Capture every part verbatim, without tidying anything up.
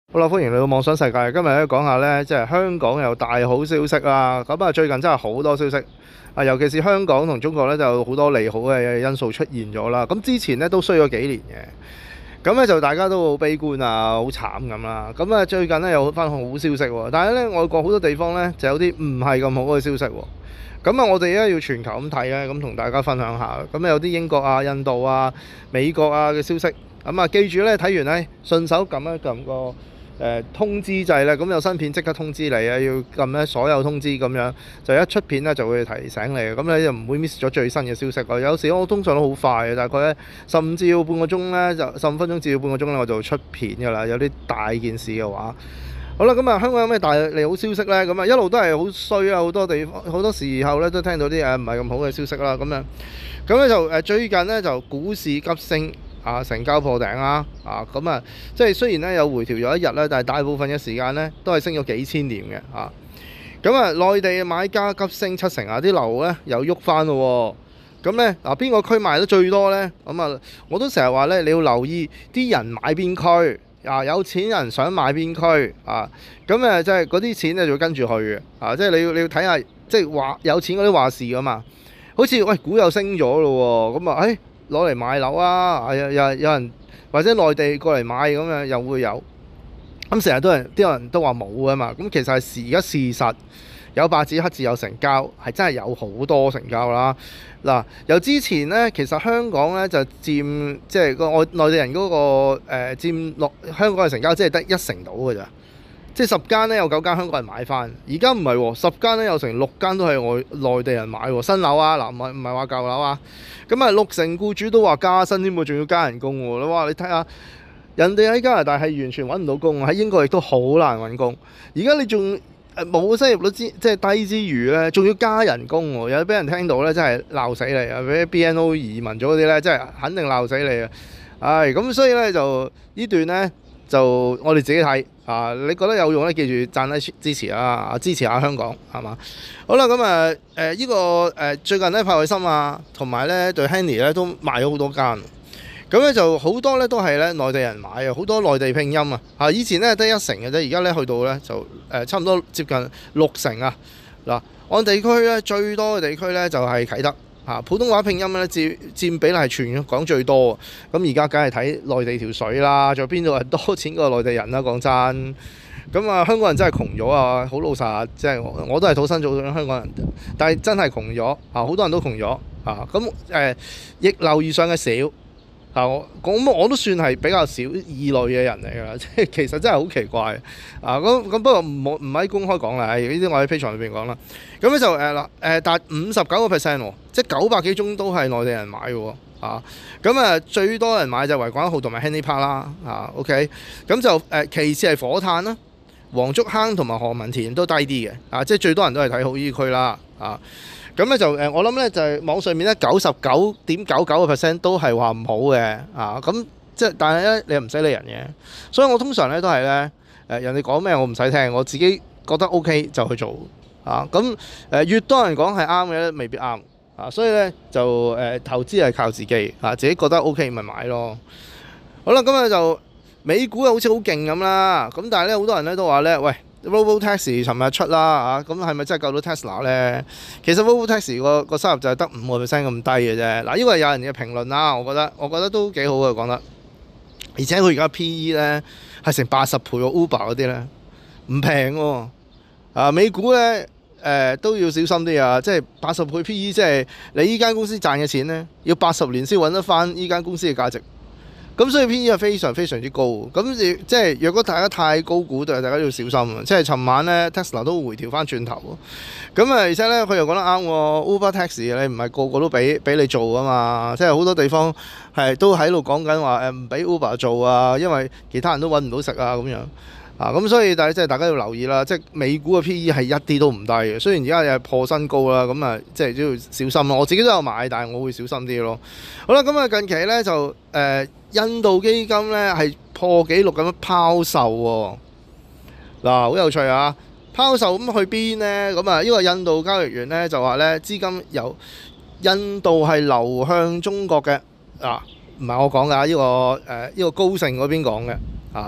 好啦，歡迎嚟到妄想世界。今日咧講下咧，即係香港有大好消息啦。咁啊，最近真係好多消息啊，尤其是香港同中國咧，就有好多利好嘅因素出現咗啦。咁之前咧都衰咗幾年嘅，咁咧就大家都好悲觀啊，好慘咁啦。咁啊，最近咧有翻好消息喎，但係咧外國好多地方咧就有啲唔係咁好嘅消息喎。咁啊，我哋咧要全球咁睇咧，咁同大家分享下。咁有啲英國啊、印度啊、美國啊嘅消息。咁啊，記住咧睇完咧順手撳一撳個誒通知掣咧，咁有新片即刻通知你啊！要撳咧所有通知咁樣，就一出片咧就會提醒你，咁你就唔會 miss 咗最新嘅消息咯。有時我通常都好快嘅，大概咧十五至到半個鐘咧，就十五分鐘至到半個鐘咧，我就會出片㗎啦。有啲大件事嘅話，好啦，咁啊香港有咩大利好消息咧？咁啊一路都係好衰啊，好多地方好多時候咧都聽到啲誒唔係咁好嘅消息啦。咁樣咁咧就誒最近咧就股市急升。啊，成交破頂啦！啊，咁啊，即係雖然咧有回調咗一日咧，但係大部分嘅時間咧都係升咗幾千點嘅啊。咁啊，內地嘅買家急升七成啊，啲樓咧又喐翻咯。咁咧嗱，邊個區賣得最多咧？咁啊，我都成日話咧，你要留意啲人買邊區啊，有錢人想買邊區啊。咁誒，即係嗰啲錢咧就要跟住去嘅啊。即係你要你要睇下，即係話有錢嗰啲話事噶嘛。好似喂股又升咗咯喎，咁啊，誒。攞嚟買樓啊！有有有人或者內地過嚟買咁樣又會有，咁成日都人啲人都話冇啊嘛。咁其實係事而家事實有白紙黑字有成交，係真係有好多成交啦。嗱，由之前呢，其實香港呢就佔即係個外內地人嗰、那個誒、呃、佔落香港嘅成交，即係得一成到嘅咋。即係十間咧有九間香港人買翻，而家唔係喎，十間咧有成六間都係外內地人買喎，新樓啊，嗱唔係唔係話舊樓啊，咁啊六成僱主都話加薪添喎，仲要加人工喎，你話你睇下，人哋喺加拿大係完全揾唔到工，喺英國亦都好難揾工，而家你仲誒冇失業率之即係低之餘咧，仲要加人工喎，有啲俾人聽到咧真係鬧死你啊！俾 B N O 移民咗嗰啲咧，真係肯定鬧死你啊！唉，咁所以咧就呢段咧就我哋自己睇。啊！你覺得有用咧？記住讚低支持啊！支持下香港係嘛？好啦，咁啊誒呢個誒、呃、最近咧派愛心啊，同埋咧對 Henny 咧都賣咗好多間，咁咧就好多咧都係咧內地人買啊，好多內地拼音啊！啊以前咧得一成嘅啫，而家咧去到咧就誒、呃、差唔多接近六成啊！嗱，按地區咧最多嘅地區咧就係啟德。啊，普通話拼音咧佔佔比例係全港最多，咁而家梗係睇內地條水啦，仲有邊度係多錢過內地人啦？講真，咁啊香港人真係窮咗啊！好老實，即係我我都係土生土長香港人，但係真係窮咗啊！好多人都窮咗啊！咁誒逆流而上嘅少啊，我咁我都算係比較少異類嘅人嚟㗎啦，即係其實真係好奇怪啊！咁咁不過唔好唔喺公開講啦，呢啲我喺 Patreon 裏邊講啦。咁咧就誒嗱誒達五十九個 percent 喎，即係九百幾宗都係內地人買嘅喎啊！咁啊最多人買就係維港一號同埋 Henley Park 啦啊 OK，咁就誒、呃、其次係火炭啦、黃竹坑同埋何文田都低啲嘅啊，即係最多人都係睇好呢區啦啊！咁咧就誒我諗咧就係、是、網上面咧九十九點九九個 percent 都係話唔好嘅啊！咁即係但係咧你又唔使理人嘅，所以我通常咧都係咧誒人哋講咩我唔使聽，我自己覺得 OK 就去做。啊，咁誒越多人講係啱嘅咧，未必啱啊，所以咧就誒、呃、投資係靠自己啊，自己覺得 OK 咪買咯。好啦，咁啊就美股又好似好勁咁啦，咁但係咧好多人咧都話咧，喂 Robotaxi 尋日出啦啊，咁係咪真係救到 Tesla 咧？其實 Robotaxi 個個收入就係得五個 percent 咁低嘅啫。嗱，呢個係有人嘅評論啦，我覺得我覺得都幾好嘅講得，而且佢而家 P E 咧係成八十倍喎 ，Uber 嗰啲咧唔平喎。啊，美股咧誒、呃、都要小心啲啊！即係八十倍 P E， 即係你依間公司賺嘅錢咧，要八十年先揾得翻依間公司嘅價值。咁所以 P E 係非常非常之高。咁即係若果大家太高估，就大家都要小心啊！即係尋晚咧 Tesla 都回調翻轉頭。咁啊，而且咧佢又講得啱喎 ，Uber Taxi 你唔係個個都俾俾你做啊嘛！即係好多地方係都喺度講緊話誒唔俾 Uber 做啊，因為其他人都揾唔到食啊咁樣。啊，咁所以但係即係大家要留意啦，即係美股嘅 P E 係一啲都唔低嘅，雖然而家又係破新高啦，咁啊即係都要小心咯。我自己都有買，但係我會小心啲咯。好啦，咁啊近期咧就誒、呃、印度基金咧係破紀錄咁樣拋售喎，嗱、啊、好有趣啊！拋售咁去邊呢？咁啊呢個印度交易員咧就話咧資金由印度係流向中國嘅，啊唔係我講㗎，呢、這個誒呢、呃這個高盛嗰邊講嘅啊。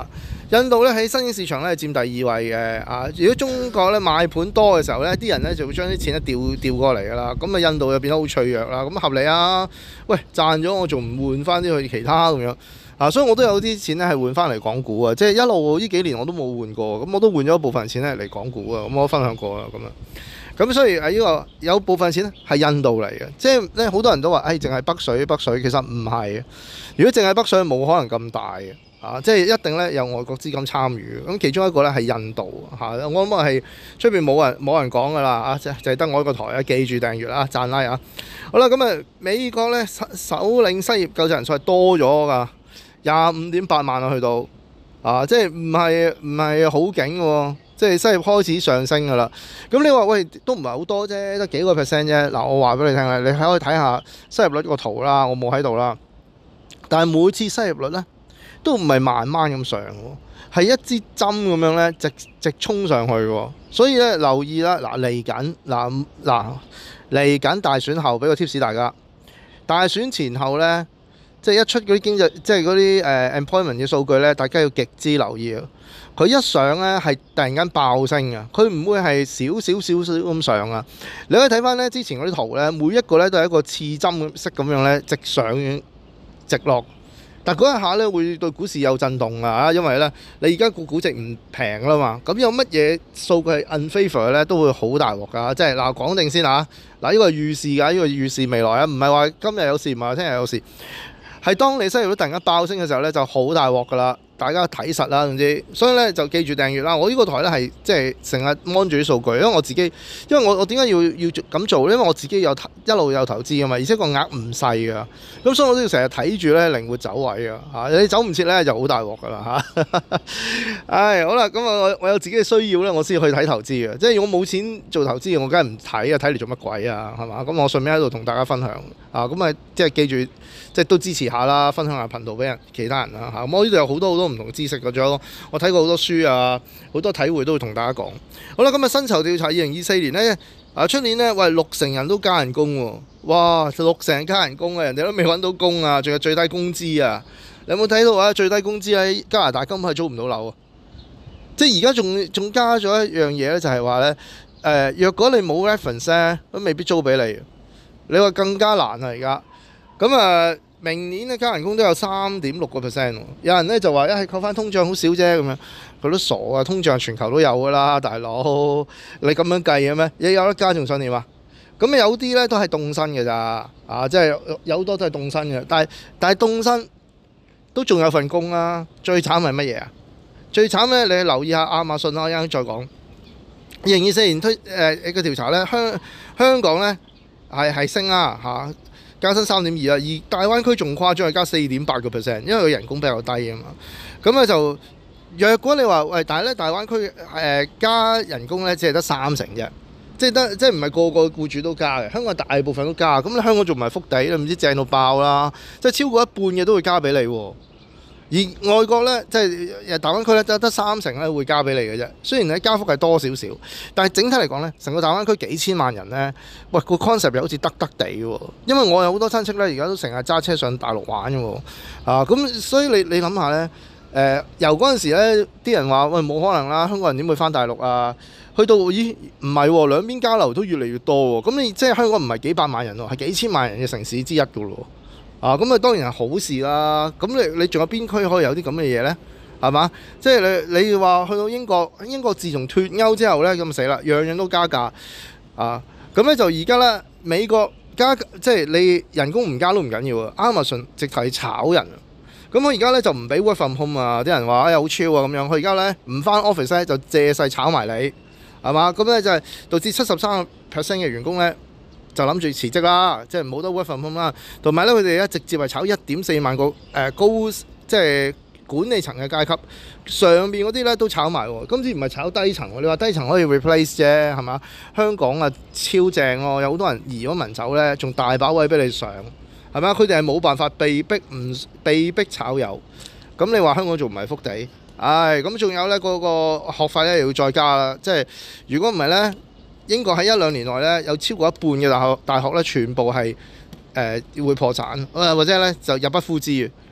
印度咧喺新興市場咧佔第二位嘅啊。如果中國咧買盤多嘅時候咧，啲人咧就會將啲錢咧調調過嚟㗎啦。咁啊，印度就變得好脆弱啦。咁合理啊？喂，賺咗我仲唔換翻啲去其他咁樣啊？所以我都有啲錢咧係換翻嚟港股啊。即係一路呢幾年我都冇換過，咁我都換咗一部分錢咧嚟港股啊。咁我分享過啦，咁啊。咁所以喺呢個有部分錢咧係印度嚟嘅，即係咧好多人都話誒，淨係北水北水，其實唔係嘅。如果淨係北水冇可能咁大嘅。啊，即係一定咧有外國資金參與，咁其中一個咧係印度嚇、啊，我諗係出邊冇人冇人講噶啦啊，就就係得我一個台啊，記住訂閱啦，讚拉啊！好啦，咁啊美國咧首領失業救濟人數係多咗噶，廿五點八萬啊，去到啊，即係唔係唔係好勁喎，即係失業開始上升噶啦。咁你話喂都唔係好多啫，得幾個 percent 啫。嗱，我話俾你聽啦，你可以睇下失業率個圖啦，我冇喺度啦，但係每次失業率咧，都唔係慢慢咁上喎，係一支針咁樣咧，直直衝上去喎。所以咧留意啦，嗱嚟緊嗱嗱嚟緊大選後，俾個 tips 大家。大選前後咧，即係一出嗰啲經濟，即係嗰啲誒 employment 嘅數據咧，大家要極之留意啊。佢一上咧係突然間爆升嘅，佢唔會係少少少少咁上啊。你可以睇翻咧之前嗰啲圖咧，每一個咧都係一個刺針式咁樣咧，直上直落。但嗰一下咧會對股市有震動啊，因為咧你而家個估值唔平啦嘛，咁有乜嘢數據係 unfavour 咧都會好大鑊㗎，即係嗱講定先嚇，嗱呢個係預示㗎，呢個預示未來啊，唔係話今日有事，唔係話聽日有事，係當你失業率突然間爆升嘅時候咧就好大鑊㗎啦。大家睇實啦，總之，所以咧就記住訂閱啦。我呢個台咧係即係成日 mon 住啲數據，因為我自己，因為我我點解要要咁做咧？因為我自己有一路有投資㗎嘛，而且個額唔細㗎，咁所以我都要成日睇住咧靈活走位㗎嚇。你走唔切咧就好大鑊㗎啦嚇。唉，好啦，咁啊我我有自己嘅需要咧，我先去睇投資嘅。即係如果冇錢做投資，我梗係唔睇啊，睇嚟做乜鬼啊？係嘛？咁我順便喺度同大家分享啊，咁啊即係記住。即係都支持下啦，分享下頻道俾人其他人啦嚇。咁我呢度有好多好多唔同嘅知識，仲有我睇過好多書啊，好多體會都會同大家講。好啦，今日薪酬調查二零二四年呢，啊出年呢，喂六成人都加人工喎，哇六成人加人工啊，人哋都未揾到工啊，仲有最低工資啊。你有冇睇到啊？最低工資喺加拿大根本係租唔到樓啊！即係而家仲仲加咗一樣嘢咧，就係話咧誒，若果你冇 reference 咧，都未必租俾你。你話更加難啊！而家。咁啊，明年咧加人工都有三點六個 percent 喎。有人咧就話一係扣翻通脹好少啫咁樣，佢都傻啊！通脹全球都有噶啦，大佬，你咁樣計嘅咩？你有得加仲想點啊？咁有啲咧都係凍薪嘅咋，啊，即係有好多都係凍薪嘅。但係但係凍薪都仲有份工啊！最慘係乜嘢啊？最慘咧，你留意下亞馬遜啦，一陣再講。二零二四年推誒一個調查咧，香香港咧係係升啊嚇。加薪三點二啦，而大灣區仲誇張係加四點八個 percent，因為佢人工比較低啊嘛。咁咧就若果你話喂，但係咧大灣區誒、呃、加人工咧只係得三成啫，即係得即係唔係個個僱主都加嘅。香港大部分都加，咁你香港仲唔係福地咧？唔知正到爆啦，即係超過一半嘅都會加俾你喎。而外國咧，即係大灣區咧，得得三成咧會加俾你嘅啫。雖然咧加幅係多少少，但係整體嚟講咧，成個大灣區幾千萬人咧，喂個 concept 又好似得得地喎。因為我有好多親戚咧，而家都成日揸車上大陸玩嘅喎。啊，咁所以你你諗下咧，誒、呃、由嗰陣時咧，啲人話喂冇可能啦，香港人點會返大陸啊？去到咦唔係喎，兩邊交流都越嚟越多喎。咁你即係香港唔係幾百萬人喎，係幾千萬人嘅城市之一嘅咯。啊，咁啊當然係好事啦。咁你你仲有邊區可以有啲咁嘅嘢呢？係嘛？即係你你話去到英國，英國自從脫歐之後呢，咁死啦，樣樣都加價啊！咁咧就而家呢，美國加即係你人工唔加都唔緊要啊。Amazon 直頭係炒人，咁我而家呢，就唔俾 work from home 啊！啲人話哎好超啊咁樣，佢而家呢，唔返 office 咧就借勢炒埋你，係嘛？咁咧就係導致七十三個 percent 嘅員工呢。就諗住辭職啦，即係冇得 work from home 啦。同埋咧，佢哋咧直接係炒一點四萬個誒、呃、高即係管理層嘅階級，上邊嗰啲咧都炒埋喎。今次唔係炒低層喎，你話低層可以 replace 啫，係嘛？香港啊超正喎，有好多人移咗民走咧，仲大把位俾你上，係咪？佢哋係冇辦法被逼唔被逼炒魷。咁你話香港仲唔係福地？唉，咁仲有咧嗰、那個學費咧又要再加啦。即係如果唔係咧。英國喺一兩年內咧，有超過一半嘅大學大學咧，全部係誒、呃、會破產，或者咧就入不敷支嘅。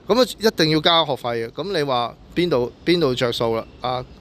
咁啊一定要加學費嘅。咁你話邊度邊度着數啦？啊，